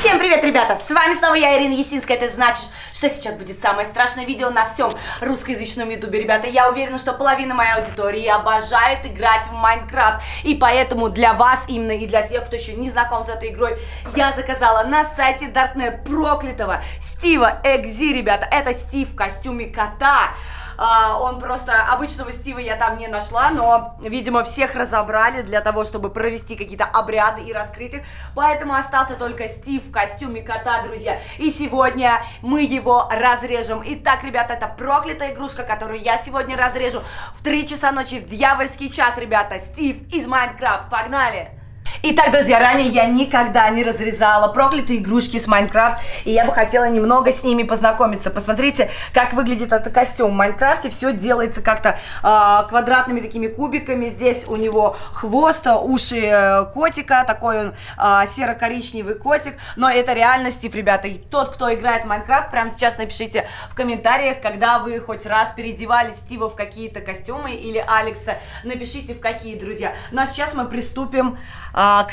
Всем привет, ребята! С вами снова я, Ирина Есинская. Это значит, что сейчас будет самое страшное видео на всем русскоязычном ютубе. Ребята, я уверена, что половина моей аудитории обожает играть в Майнкрафт. И поэтому для вас именно и для тех, кто еще не знаком с этой игрой, я заказала на сайте Darknet проклятого Стива Экзи, ребята. Это Стив в костюме кота. Он просто, обычного Стива я там не нашла, но, видимо, всех разобрали для того, чтобы провести какие-то обряды и раскрыть их. Поэтому остался только Стив в костюме кота, друзья. И сегодня мы его разрежем. Итак, ребята, это проклятая игрушка, которую я сегодня разрежу в 3 часа ночи, в дьявольский час, ребята. Стив из Майнкрафт. Погнали! Итак, друзья, ранее я никогда не разрезала проклятые игрушки с Майнкрафт, и я бы хотела немного с ними познакомиться. Посмотрите, как выглядит этот костюм в Майнкрафте. Все делается как-то квадратными такими кубиками. Здесь у него хвост, уши котика, такой он серо-коричневый котик. Но это реально Стив, ребята. И тот, кто играет в Майнкрафт, прямо сейчас напишите в комментариях, когда вы хоть раз переодевали Стива в какие-то костюмы или Алекса. Напишите в какие, друзья. Ну а сейчас мы приступим к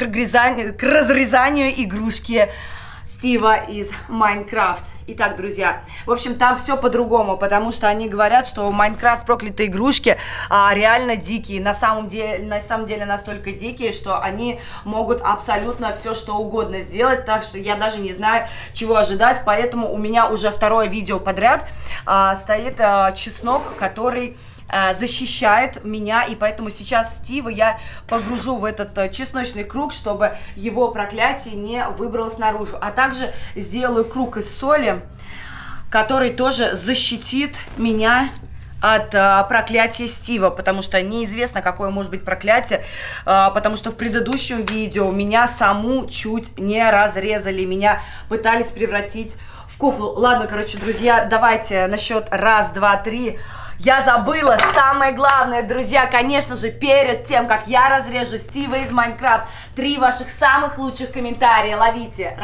разрезанию игрушки Стива из Майнкрафт. Итак, друзья, в общем, там все по-другому, потому что они говорят, что Майнкрафт проклятые игрушки реально дикие. На самом деле настолько дикие, что они могут абсолютно все что угодно сделать. Так что я даже не знаю, чего ожидать. Поэтому у меня уже второе видео подряд стоит чеснок, который защищает меня, и поэтому сейчас Стива я погружу в этот чесночный круг, чтобы его проклятие не выбралось наружу. А также сделаю круг из соли, который тоже защитит меня от проклятия Стива, потому что неизвестно, какое может быть проклятие, потому что в предыдущем видео меня саму чуть не разрезали, меня пытались превратить в куклу. Ладно, короче, друзья, давайте на счет 1, 2, 3. Я забыла самое главное, друзья, конечно же, перед тем, как я разрежу Стива из Майнкрафт, 3 ваших самых лучших комментария ловите. 1,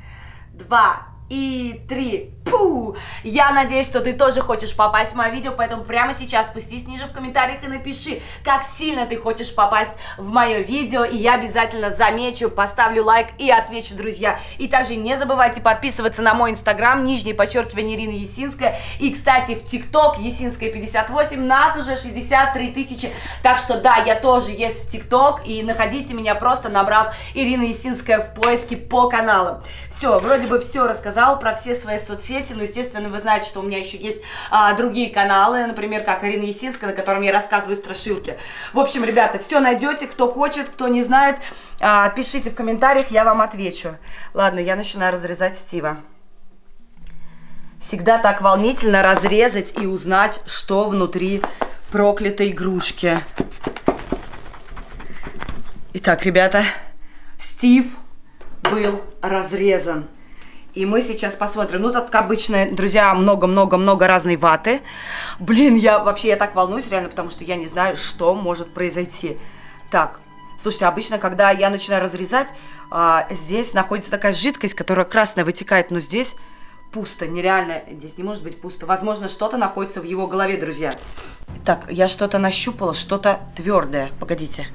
2 и 3. Пу! Я надеюсь, что ты тоже хочешь попасть в мое видео, поэтому прямо сейчас спустись ниже в комментариях и напиши, как сильно ты хочешь попасть в мое видео, и я обязательно замечу, поставлю лайк и отвечу, друзья. И также не забывайте подписываться на мой инстаграм, _, Ирина Есинская, и, кстати, в ТикТок Есинская 58, нас уже 63 тысячи, так что да, я тоже есть в ТикТок, и находите меня просто набрав Ирина Есинская в поиске по каналам. Все, вроде бы все рассказала про все свои соцсети. Ну, естественно, вы знаете, что у меня еще есть другие каналы, например, как Ирина Есинская, на котором я рассказываю страшилки. В общем, ребята, все найдете, кто хочет, кто не знает, пишите в комментариях, я вам отвечу. Ладно, я начинаю разрезать Стива. Всегда так волнительно разрезать и узнать, что внутри проклятой игрушки. Итак, ребята, Стив был разрезан. И мы сейчас посмотрим. Ну, тут, как обычно, друзья, много-много-много разной ваты. Блин, я так волнуюсь, реально, потому что я не знаю, что может произойти. Так, слушайте, обычно, когда я начинаю разрезать, здесь находится такая жидкость, которая красная вытекает, но здесь пусто, нереально, здесь не может быть пусто. Возможно, что-то находится в его голове, друзья. Так, я что-то нащупала, что-то твердое. Погодите.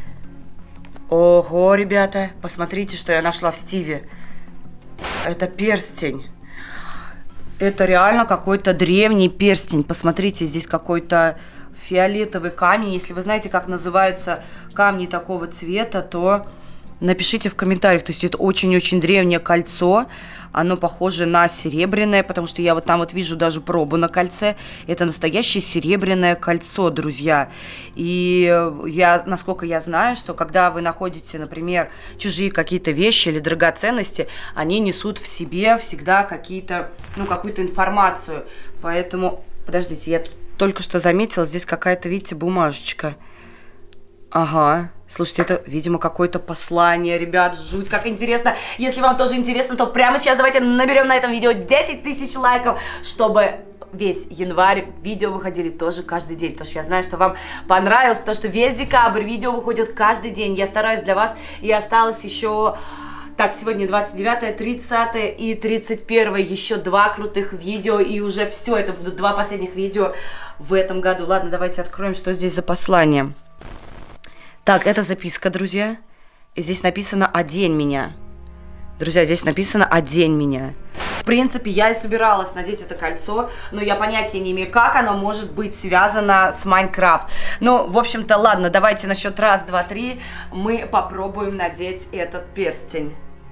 Ого, ребята, посмотрите, что я нашла в Стиве. Это перстень. Это реально какой-то древний перстень. Посмотрите, здесь какой-то фиолетовый камень. Если вы знаете, как называются камни такого цвета, то напишите в комментариях. То есть это очень-очень древнее кольцо. Оно похоже на серебряное, потому что я вот там вот вижу даже пробу на кольце. Это настоящее серебряное кольцо, друзья. И насколько я знаю, что когда вы находите, например, чужие какие-то вещи или драгоценности, они несут в себе всегда какие-то, какую-то информацию. Поэтому, подождите, я только что заметила, здесь какая-то, видите, бумажечка. Ага, слушайте, это, видимо, какое-то послание, ребят, жуть, как интересно. Если вам тоже интересно, то прямо сейчас давайте наберем на этом видео 10 тысяч лайков, чтобы весь январь видео выходили тоже каждый день, потому что я знаю, что вам понравилось, потому что весь декабрь видео выходит каждый день. Я стараюсь для вас, и осталось еще... Так, сегодня 29, 30 и 31, еще 2 крутых видео, и уже все, это будут 2 последних видео в этом году. Ладно, давайте откроем, что здесь за послание. Так, это записка, друзья. И здесь написано «Одень меня». Друзья, здесь написано «Одень меня». В принципе, я и собиралась надеть это кольцо, но я понятия не имею, как оно может быть связано с Майнкрафт. Ну, в общем-то, ладно, давайте на счет раз, два, три мы попробуем надеть этот перстень.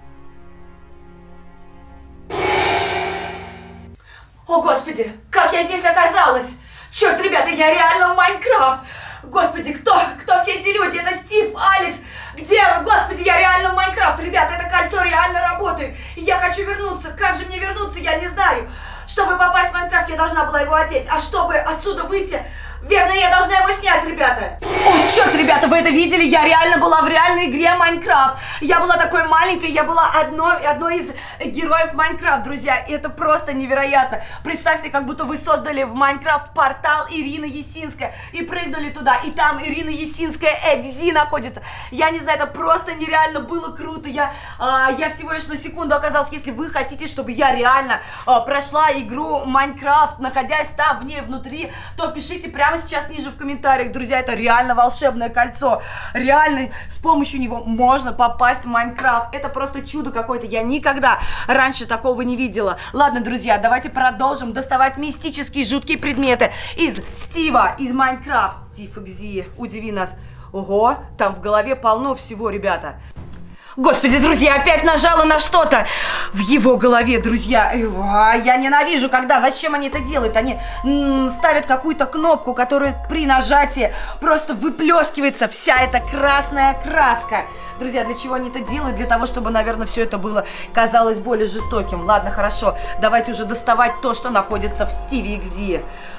О, Господи, как я здесь оказалась! Черт, ребята, я реально в Майнкрафт! Господи, кто все эти люди? Это Стив, Алекс. Где вы? Господи, я реально в Майнкрафт. Ребята, это кольцо реально работает. И я хочу вернуться. Как же мне вернуться? Я не знаю. Чтобы попасть в Майнкрафт, я должна была его одеть. А чтобы отсюда выйти, верно, я должна его снять, ребята. О, черт, ребята, вы это видели? Я реально была в реальной игре Майнкрафт. Я была такой маленькой, я была одной из героев Майнкрафт, друзья. И это просто невероятно. Представьте, как будто вы создали в Майнкрафт портал Ирина Есинская и прыгнули туда. И там Ирина Есинская Экзи находится. Я не знаю, это просто нереально было круто. Я всего лишь на секунду оказалась. Если вы хотите, чтобы я реально прошла игру Майнкрафт, находясь там, в ней, внутри, то пишите прямо сейчас ниже в комментариях, друзья. Это реально волшебное кольцо. Реально с помощью него можно попасть в Майнкрафт. Это просто чудо какое-то. Я никогда раньше такого не видела. Ладно, друзья, давайте продолжим доставать мистические, жуткие предметы из Стива, из Майнкрафт. Стив Экзи, удиви нас. Ого, там в голове полно всего, ребята. Господи, друзья, опять нажала на что-то в его голове, друзья. Я ненавижу, зачем они это делают? Они ставят какую-то кнопку, которая при нажатии просто выплескивается вся эта красная краска. Друзья, для чего они это делают? Для того, чтобы, наверное, все это было казалось более жестоким. Ладно, хорошо, давайте уже доставать то, что находится в Стиве Экзи.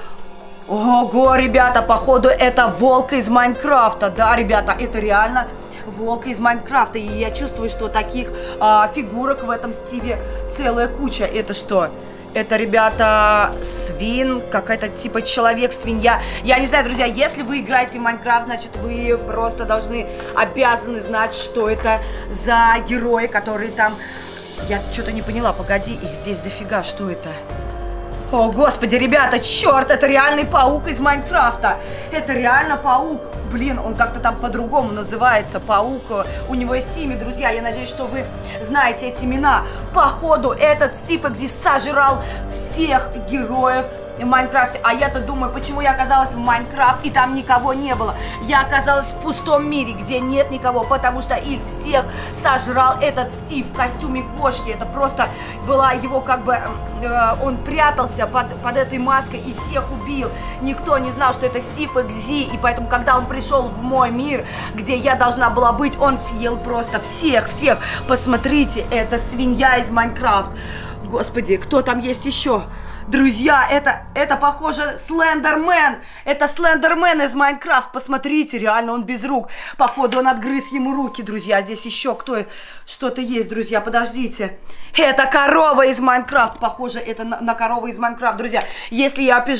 Ого, ребята, походу это волк из Майнкрафта. Да, ребята, это реально волк из Майнкрафта. И я чувствую, что таких фигурок в этом Стиве целая куча. Это что? Это, ребята, свин, какая-то типа человек-свинья. Я не знаю, друзья, если вы играете в Майнкрафт, значит, вы просто обязаны знать, что это за герои, которые там... Я что-то не поняла, погоди, их здесь дофига, что это? О, господи, ребята, черт, это реальный паук из Майнкрафта. Это реально паук. Блин, он как-то там по-другому называется, паук. У него есть имя, друзья. Я надеюсь, что вы знаете эти имена. Походу, этот Стив Экзи сожрал всех героев в Майнкрафте. А я-то думаю, почему я оказалась в Майнкрафт и там никого не было. Я оказалась в пустом мире, где нет никого, потому что их всех сожрал этот Стив в костюме кошки. Это просто была его он прятался под этой маской и всех убил. Никто не знал, что это Стив Экзи, и поэтому, когда он пришел в мой мир, где я должна была быть, он съел просто всех. Посмотрите, это свинья из Майнкрафт. Господи, кто там есть еще? Друзья, это похоже Слендермен. Это Слендермен из Майнкрафт. Посмотрите, реально он без рук. Походу он отгрыз ему руки, друзья. Здесь еще что-то есть, друзья, подождите. Это корова из Майнкрафт. Похоже, это на корову из Майнкрафт, друзья. Если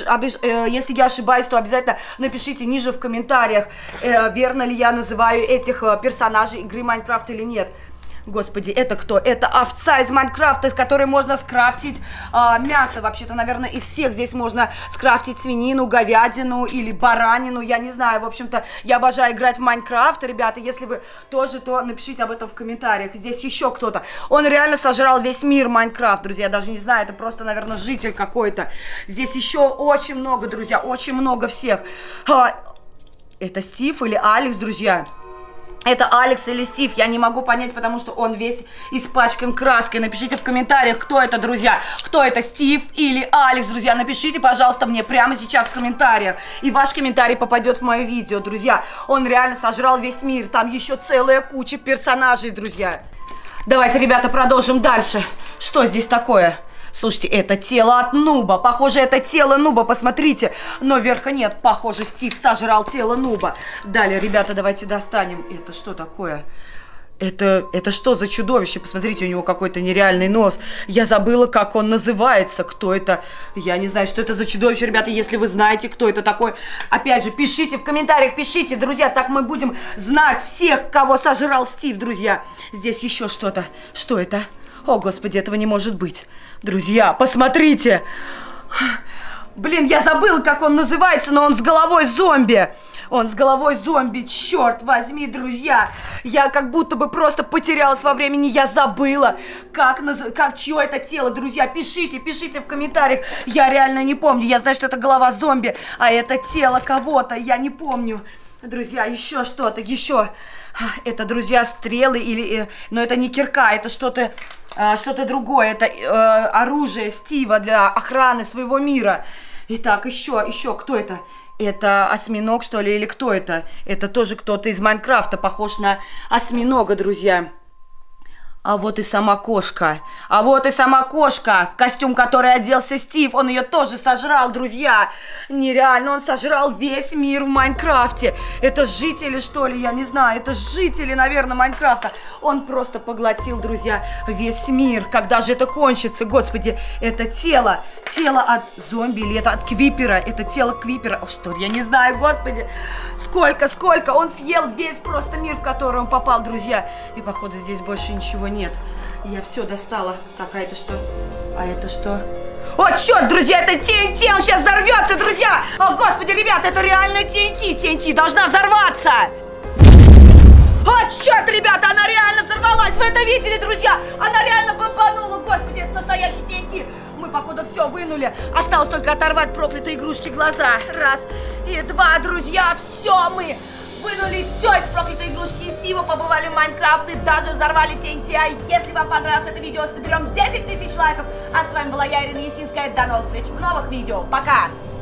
я ошибаюсь, то обязательно напишите ниже в комментариях, верно ли я называю этих персонажей игры Майнкрафт или нет. Господи, это кто? Это овца из Майнкрафта, из которой можно скрафтить мясо. Вообще-то, наверное, из всех здесь можно скрафтить свинину, говядину или баранину. Я не знаю, в общем-то, я обожаю играть в Майнкрафт. Ребята, если вы тоже, то напишите об этом в комментариях. Здесь еще кто-то. Он реально сожрал весь мир Майнкрафт, друзья. Я даже не знаю, это просто, наверное, житель какой-то. Здесь еще очень много, друзья, очень много всех. Это Стив или Алекс, друзья? Это Алекс или Стив, я не могу понять, потому что он весь испачкан краской. Напишите в комментариях, кто это, друзья. Кто это, Стив или Алекс, друзья. Напишите, пожалуйста, мне прямо сейчас в комментариях. И ваш комментарий попадет в мое видео, друзья. Он реально сожрал весь мир. Там еще целая куча персонажей, друзья. Давайте, ребята, продолжим дальше. Что здесь такое? Слушайте, это тело от нуба. Похоже, это тело нуба, посмотрите. Но верха нет. Похоже, Стив сожрал тело нуба. Далее, ребята, давайте достанем. Это что такое? Это что за чудовище? Посмотрите, у него какой-то нереальный нос. Я забыла, как он называется. Кто это? Я не знаю, что это за чудовище, ребята. Если вы знаете, кто это такой, опять же, пишите в комментариях, пишите, друзья. Так мы будем знать всех, кого сожрал Стив, друзья. Здесь еще что-то. Что это? О, господи, этого не может быть. Друзья, посмотрите. Блин, я забыла, как он называется, но он с головой зомби. Он с головой зомби, черт возьми, друзья. Я как будто бы просто потерялась во времени, я забыла, как чье это тело, друзья. Пишите в комментариях, я реально не помню. Я знаю, что это голова зомби, а это тело кого-то, я не помню. Друзья, еще что-то, еще. Это, друзья, стрелы или... но это не кирка, это что-то другое. Это оружие Стива для охраны своего мира. Итак, еще, кто это? Это осьминог, что ли, или кто это? Это тоже кто-то из Майнкрафта, похож на осьминога, друзья. А вот и сама кошка. В костюм, который оделся Стив. Он ее тоже сожрал, друзья. Нереально, он сожрал весь мир в Майнкрафте. Это жители, что ли, я не знаю. Это жители, наверное, Майнкрафта. Он просто поглотил, друзья, весь мир. Когда же это кончится? Господи, это тело. Тело от зомби или это от Квипера? Это тело Квипера. О, что ли, я не знаю, господи. Сколько? Он съел весь просто мир, в который он попал, друзья. И, походу, здесь больше ничего нет. Я все достала. Так, а это что? А это что? О, черт, друзья, это TNT, он сейчас взорвется, друзья! О, господи, ребята, это реально TNT. TNT должна взорваться! О, черт, ребята, она реально взорвалась! Вы это видели, друзья? Она реально бомбанула, господи, это настоящий TNT. Мы, походу, все вынули. Осталось только оторвать проклятой игрушки глаза. Раз и два, друзья, все мы вынули все из проклятой игрушки из Стива, побывали в Майнкрафт и даже взорвали TNT. А если вам понравилось это видео, соберем 10 000 лайков. А с вами была я, Ирина Ясинская. До новых встреч в новых видео. Пока!